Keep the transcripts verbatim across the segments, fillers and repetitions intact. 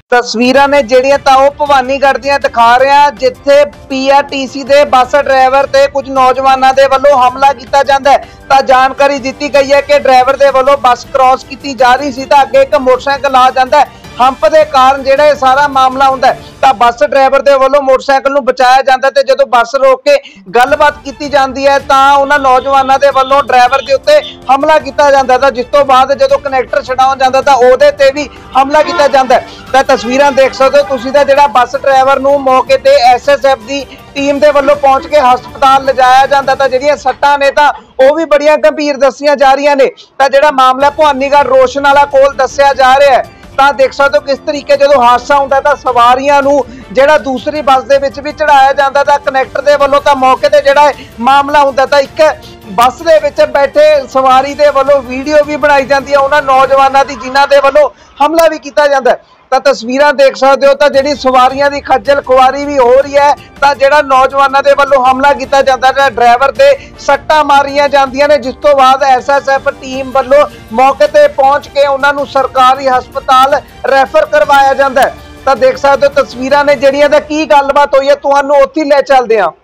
तस्वीरां ने ਜਿਹੜੀਆਂ ਤਾਂ ਉਹ ਭਵਾਨੀਗੜ੍ਹ ਦੀਆਂ ਦਿਖਾ ਰਿਹਾ ਜਿੱਥੇ ਪੀਆਰਟੀਸੀ ਦੇ ਬੱਸ ਡਰਾਈਵਰ ਤੇ ਕੁਝ ਨੌਜਵਾਨਾਂ ਦੇ ਵੱਲੋਂ ਹਮਲਾ ਕੀਤਾ ਜਾਂਦਾ ਹੈ। ਤਾਂ ਜਾਣਕਾਰੀ ਦਿੱਤੀ ਗਈ ਹੈ ਕਿ ਡਰਾਈਵਰ ਦੇ ਵੱਲੋਂ ਬੱਸ ਕ੍ਰਾਸ ਕੀਤੀ ਜਾ ਰਹੀ ਸੀ ਤਾਂ ਅੱਗੇ ਇੱਕ ਮੋਟਰਸਾਈਕਲ ਆ ਜਾਂਦਾ ਹੈ। हंप के कारण जो सारा मामला होंदा है तो बस ड्राइवर के वालों मोटरसाइकिल नूं बचाया जाता है। जो बस रोक के गलबात की जाती है तो उन्होंने नौजवानों के वालों ड्राइवर के उत्ते हमला किया जाता है। जिस तो बाद जो कनैक्टर छड़ाउण जाता तो उहदे ते भी हमला किया जाता है। तो तस्वीरां देख सकते हो तुसीं दा जिहड़ा बस ड्राइवर नूं मौके ते एस एस एफ की टीम के वालों पहुंच के हस्पताल लिजाया जाता तो जिहड़ियां सट्टां ने तां ਉਹ भी बड़ियां गंभीर दसियां जा रही ने। तो जिहड़ा मामला भवानीगढ़ रोशन वाला कोल दस्सिया जा रहा है ਤਾਂ देख सकते हो किस तरीके जो हादसा होंदा तो सवारियां नूं जिहड़ा दूसरी बस दे विच भी चढ़ाया जाता तो कनैक्टर दे वल्लों तां मौके ते जिहड़ा मामला होंदा तो एक बस दे विच बैठे सवारी दे वल्लों वीडियो भी बनाई जाती है उन्हां नौजवानों की जिन्हां दे वल्लों हमला भी किया जाता है। तो तस्वीरां देख सकते हो तो जिहड़ी सवारियां की खज्जल खुआरी भी हो रही है तो जिहड़ा नौजवानों के वल्लों हमला किया जाता है ड्राइवर ते सट्टां मारियां जांदियां ने जिस तो बाद एस एस एफ टीम वल्लों मौके ते पहुंच के उन्हां नूं सरकारी हस्पताल रैफर करवाया जाता है। तो देख सकते हो तस्वीरां ने जिहड़ियां दा की गलबात होई है तुहानूं उत्थे ले चलदे हां।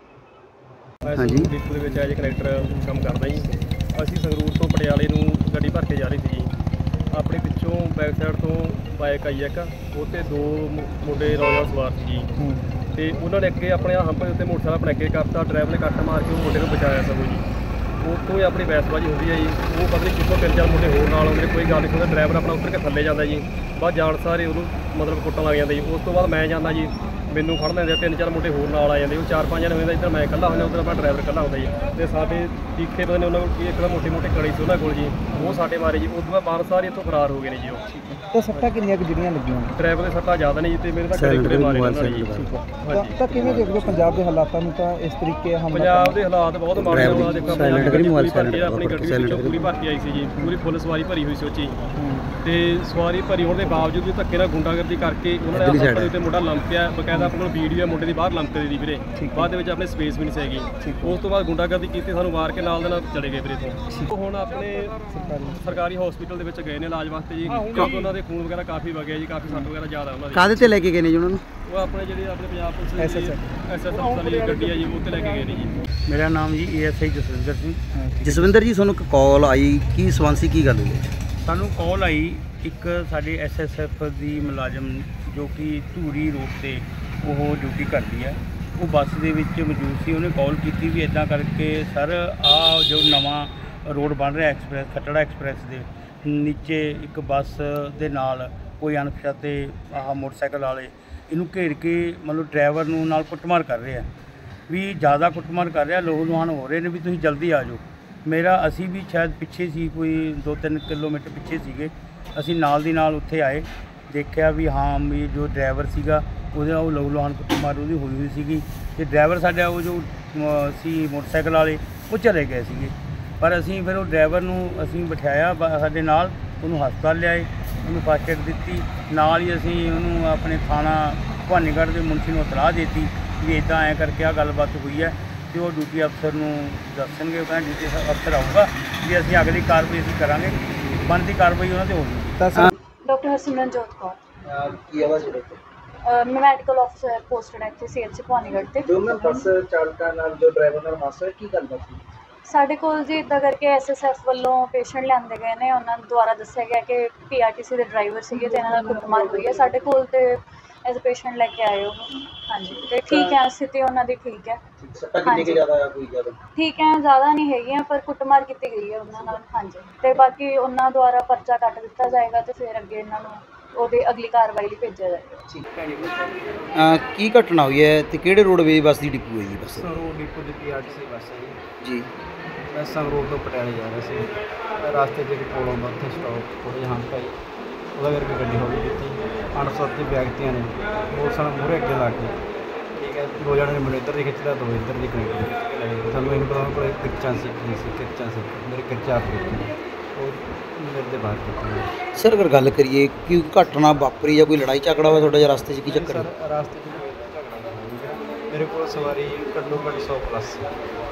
हाँ जी डिपो दे विच एज कनैक्टर काम करदा जी। असीं संगरूर तो पटियाले नूं गड्डी भर के जा रही सी अपने पिछों बैक साइड तो बाइक आई एक उत्ते दो मुंडे नौजवान सवार सी तो उन्होंने अगे अपने हंप के उत्ते मोटरसाइकिल अपने अगे करता ड्राइवर ने कट मार के मुंडे को बचाया सब जी। उतों ही अपनी बहसबाजी होती है जी। वो पता नहीं कितों तीन चार मुंडे होर नाल आउंदे कोई गल नहीं सुनता ड्राइवर अपना उतर के थल्ले जाता जी बस जान सारे उन्होंने मतलब कुट्टन लग जाता जी। उस तो बाद मैं जाना जी मैनू फड़ लेंदे तीन चार मुंडे होर नाल आ जाते चार पाँच जने होंगे इधर मैं कल्ला होंदा उधर अपना ड्राइवर कल्ला होंदा जी। तो साडे तीखे पता नहीं उन्होंने एक मोटी मोटी कड़ी से उन्होंने कोल जी वो साडे मारे जी। उस बाद बाहर सारे इतों फरार हो गए जी। तो सट्टां कितनियां जिहड़ियां लगियां ड्राइवर दे सट्टां ज़्यादा नहीं जी मेरे तां गड़े मारे उन्होंने जी। तो किवें देखदे हो पंजाब दे हालातां नूं तां इस तरीके हमला पंजाब दे हालात बहुत माड़े होना देखो अपनी गड्डी विचों पूरी भरती आई सी जी पूरी फुल सवारी भरी हुई सी उची ते सवारी भरी होने के बावजूद भी धक्के नाल गुंडागर्दी करके उन्होंने अपने उत्ते मुंडा लंपिया बकायदा अपने वीडियो है मुंडे दी बाहर लंप दी वीरे बाद विच अपने स्पेस भी नहीं हैगी। उस तो बाद गुंडागर्दी की सानू मार के नाल दे नाल चले गए फिर इत्थों हुण अपने सरकारी हॉस्पिटल दे विच गए ने इलाज वास्ते जी क्योंकि उन्होंने खून वगैरह काफ़ी वगया जी काफ़ी सट वगैरह ज़्यादा उन्होंने काहदे ते लैके गए ने जी उन्होंने वो अपने जिहड़ी अपने Punjab police S S F वाली गड्डी है जी वो ते लैके गए ने जी। मेरा नाम जी A S I Jaswinder Singh. Jaswinder ji तुहानूं कॉल आई की सवांसी की गल हुई? सानूं कॉल आई एक साडे एस एस एफ की मुलाजम जो कि धूरी रोड से वो ड्यूटी करती है वो बस दे विच मौजूद सी उन्हें कॉल की भी इदा करके सर आ जो नवा रोड बन रहा एक्सप्रैस खट्टड़ा एक्सप्रैस के नीचे एक बस दे नाल कोई अणपछाते आह मोटरसाइकिल वाले इनू घेर के मतलब ड्राइवर नूं नाल कुटमार कर रहे हैं भी ज़्यादा कुटमार कर रहा लोग लुहान हो रहे हैं भी तुसीं जल्दी आ जाओ। मेरा असी भी शायद पिछे सी कोई दो तीन किलोमीटर पिछे सीगे असी नाल दी नाल उत्थे आए देखा भी हाँ भी जो ड्राइवर सीगा ਉਹਦੇ ਉਹ ਲਹੂ ਲੁਹਾਨ ਕੁੱਟਮਾਰ ਉਹਦੀ ਹੋਈ ਹੋਈ ਸੀਗੀ ਤੇ ਡਰਾਈਵਰ ਸਾਡਾ ਉਹ ਜੋ ਸੀ ਮੋਟਰਸਾਈਕਲ ਵਾਲੇ ਉਹ ਚਲੇ ਗਏ ਸੀਗੇ ਪਰ ਅਸੀਂ ਫਿਰ ਉਹ ਡਰਾਈਵਰ ਨੂੰ ਅਸੀਂ ਬਿਠਾਇਆ ਸਾਡੇ ਨਾਲ ਉਹਨੂੰ ਹਸਪਤਾਲ ਲਿਆਏ ਉਹਨੂੰ ਫਸਟ ਏਡ ਦਿੱਤੀ ਨਾਲ ਹੀ ਅਸੀਂ ਉਹਨੂੰ ਆਪਣੇ ਥਾਣਾ ਭਵਾਨੀਗੜ੍ਹ ਦੇ ਮੁਨਸ਼ੀ ਨੂੰ ਇਤਲਾਹ ਦਿੱਤੀ ਵੀ ਇੱਦਾਂ ਐਂ ਕਰਕੇ ਆ ਗੱਲਬਾਤ ਹੋਈ ਹੈ ਤੇ ਉਹ ਡਿਊਟੀ ਅਫਸਰ ਨੂੰ ਦੱਸਣਗੇ ਉਹ ਕਹਿੰਦਾ ਡਿਊਟੀ ਅਫਸਰ ਆਊਗਾ ਵੀ ਅਸੀਂ ਅਗਲੀ ਕਾਰਵਾਈ ਅਸੀਂ ਕਰਾਂਗੇ ਬਣਦੀ ਕਾਰਵਾਈ ਉਹਨਾਂ 'ਤੇ ਹੋਊਗੀ। डॉक्टर हरसिमरनजोत कौर की आवाज़ मैं मैडिकल ऑफिसर पोस्टेड है इत्थे सी एच सी भवानीगढ़ ते जो मैं बस चालका नाल जो ड्राइवर नाल हादसा की गलबात सी साडे कोल जी इदां करके एस एस एफ वालों पेशेंट लिआंदे गए ने उन्हां द्वारा दस्सिया गया कि पी आर टी सी दे ड्राइवर सीगे ते इन्हां नाल कुੱਟਮਾਰ होई है साडे कोल ते एज अ पेशेंट लैके आए हो। हाँ जी ते ठीक है स्थिति उन्हां दी ठीक है सट्टा कितने के ज़्यादा है कोई ज़्यादा ठीक है ज़्यादा नहीं हैगी पर कुੱਟਮਾਰ की गई है उन्हां नाल। हाँ जी ते बाकी उन्हां द्वारा पर्चा कट दिता जाएगा तो फिर अगे इन्हां नूं ਉਹਦੀ ਅਗਲੀ ਕਾਰਵਾਈ ਲਈ ਭੇਜਿਆ ਜਾਏਗਾ। ਕੀ ਘਟਨਾ ਹੋਈ ਹੈ ਤੇ ਕਿਹੜੇ ਰੋਡਵੇਜ਼ ਬੱਸ ਦੀ ਡਿਪੂ ਹੈ ਜੀ? ਬੱਸ ਸੰਗਰੂਰ ਡਿਪੂ ਦੀ P R T C bus ਹੈ ਜੀ। ਮੈਂ ਸੰਗਰੂਰ ਤੋਂ ਪਟਿਆਲੇ ਜਾ ਰਿਹਾ ਸੀ ਰਸਤੇ 'ਚ ਇੱਕ ਪੁਲ ਆਉਂਦਾ ਉੱਥੇ ਸਟਾਪ ਥੋੜ੍ਹੇ ਜਿਹੇ ਹੰਪ ਆਈ ਉਹਦਾ ਕਰਕੇ ਗੱਡੀ ਹੌਲੀ ਕੀਤੀ ਅਣਸੁਰੱਖਿਅਤ ਵਿਅਕਤੀਆਂ ਨੇ ਮੋਟਰਸਾਈਕਲ ਮੂਹਰੇ ਅੱਗੇ ਲਾ ਕੇ ਠੀਕ ਹੈ ਦੋ ਜਣੇ ਨੇ ਮੈਨੂੰ ਇੱਧਰ ਦੀ ਖਿੱਚਦਾ ਦੋ ਇੱਧਰ ਦੀ ਕਨੈਕਟ ਖਿੱਚ ਕੇ ਲੈ ਗਏ। ਸਾਨੂੰ ਇਹਨੂੰ ਪਤਾ ਕੋਲ ਕਿਰਚਾਂ ਸੀ ਕੀ ਸੀ ਕਿਰਚਾਂ ਸੀ ਮੇਰੇ ਕਿਰਚਾ ਆਪ ਦੇਖੀ ਉਹ ਮੇਰੇ ਦੇ ਬਾਹਰ ਕੀਤੀ। ਸਰ ਅਗਰ ਗੱਲ ਕਰੀਏ ਕਿ ਘਟਨਾ ਵਾਪਰੀ ਜਾਂ ਕੋਈ ਲੜਾਈ ਝਗੜਾ ਹੋਇਆ ਤੁਹਾਡਾ ਜਾਂ ਰਸਤੇ 'ਚ ਕੀ ਚੱਕਰ? ਸਰ ਰਸਤੇ 'ਚ ਕੋਈ ਝਗੜਾ ਨਹੀਂ ਮੇਰੇ ਕੋਲ ਸਵਾਰੀ ਘੱਟੋ ਘੱਟ ਸੌ ਪਲੱਸ ਸੀ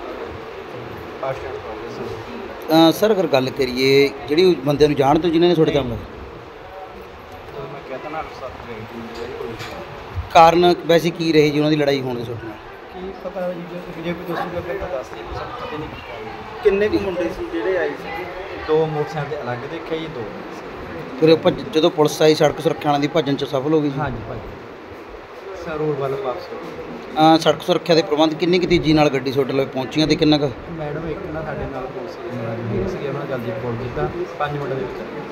ਫਾਸਟ ਐਂਡ ਪ੍ਰੋਗਰੈਸ। ਸਰ ਅਗਰ ਗੱਲ ਕਰੀਏ ਜਿਹੜੀ ਬੰਦਿਆਂ ਨੂੰ ਜਾਣਦੇ ਹੋ ਜਿਨ੍ਹਾਂ ਨੇ ਤੁਹਾਡੇ ਕੰਮ ਮੈਂ कहता ना सत्त ਗਈ ਸੀ ਕੋਈ ਕਾਰਨ ਵੈਸੇ ਕੀ ਰਹੇ ਜੀ ਉਹਨਾਂ ਦੀ ਲੜਾਈ ਹੋਣ ਦੇ ਤੁਹਾਡੇ ਨਾਲ? ਕੀ ਪਤਾ ਜੀ ਜੇ ਜੇ ਕੋਈ ਦੱਸੂਗਾ ਫਿਰ ਤਾਂ ਦੱਸ ਦੇ ਸਾਨੂੰ ਪਤਾ ਨਹੀਂ ਕੀਤਾ। ਕਿੰਨੇ ਕੁ ਮੁੰਡੇ ਸੀ ਜਿਹੜੇ ਆਏ ਸੀ? ਦੋ ਮੋਟਰਸਾਈਕਲ ਦੇ ਅਲੱਗ ਦੇਖਿਆ ਜੀ, ਦੋ ਫਿਰ ਉਹ ਭੱਜ ਜਦੋਂ ਪੁਲਿਸ ਆਈ ਸੜਕ ਸੁਰੱਖਿਆ ਵਾਲਿਆਂ ਦੀ ਭੱਜਣ 'ਚ ਸਫਲ ਹੋ ਗਈ ਜੀ? ਹਾਂਜੀ ਭਾਜੀ ਸਰ ਰੋਡ ਵੱਲ ਵਾਪਸ ਹੋ ਗਏ। ਅਹ ਸੜਕ ਸੁਰੱਖਿਆ ਦੇ ਪ੍ਰਬੰਧ ਕਿੰਨੀ ਕੁ ਤੇਜ਼ੀ ਨਾਲ ਗੱਡੀ ਤੁਹਾਡੇ ਲਈ ਪਹੁੰਚੀਆਂ ਤੇ ਕਿੰਨਾ ਕੁ? ਮੈਡਮ ਇੱਕ ਨਾ ਸਾਡੇ ਨਾਲ ਪੁਲਿਸ ਦੇ ਮੁਲਾਜ਼ਮ ਹੈਗੇ ਸੀਗੇ, ਉਹਨਾਂ ਨੇ ਜਲਦੀ ਰਿਪੋਰਟ ਕੀਤਾ ਪੰਜ ਮਿੰਟ ਦੇ ਵਿੱਚ